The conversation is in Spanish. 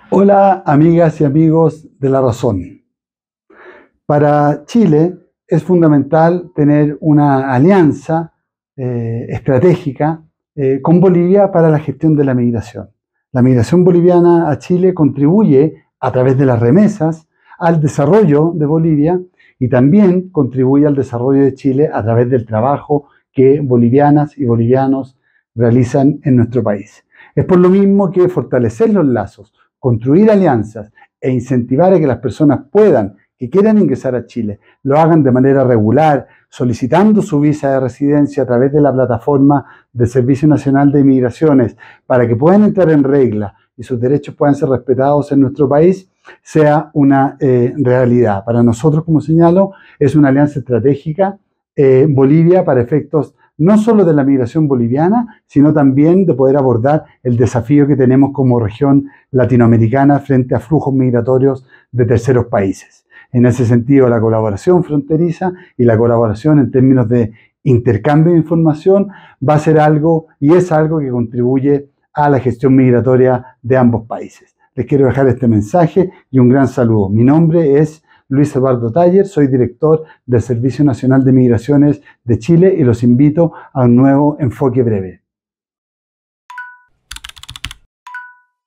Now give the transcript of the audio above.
Hola, amigas y amigos de La Razón. Para Chile es fundamental tener una alianza estratégica con Bolivia para la gestión de la migración. La migración boliviana a Chile contribuye a través de las remesas al desarrollo de Bolivia y también contribuye al desarrollo de Chile a través del trabajo que bolivianas y bolivianos realizan en nuestro país. Es por lo mismo que fortalecer los lazos, construir alianzas e incentivar a que las personas que quieran ingresar a Chile, lo hagan de manera regular, solicitando su visa de residencia a través de la plataforma del Servicio Nacional de Migraciones, para que puedan entrar en regla y sus derechos puedan ser respetados en nuestro país, sea una realidad. Para nosotros, como señalo, es una alianza estratégica Bolivia para efectos no solo de la migración boliviana, sino también de poder abordar el desafío que tenemos como región latinoamericana frente a flujos migratorios de terceros países. En ese sentido, la colaboración fronteriza y la colaboración en términos de intercambio de información va a ser algo y es algo que contribuye a la gestión migratoria de ambos países. Les quiero dejar este mensaje y un gran saludo. Mi nombre es Luis Eduardo Taller, soy director del Servicio Nacional de Migraciones de Chile y los invito a un nuevo enfoque breve.